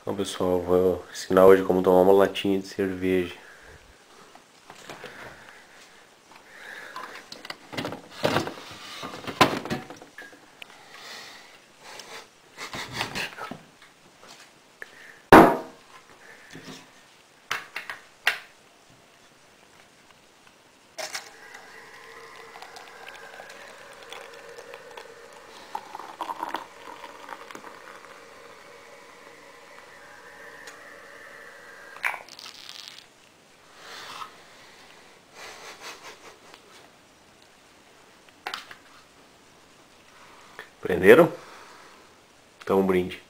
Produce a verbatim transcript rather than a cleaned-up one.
Então, pessoal, vou ensinar hoje como tomar uma latinha de cerveja. Prenderam? Então, um brinde.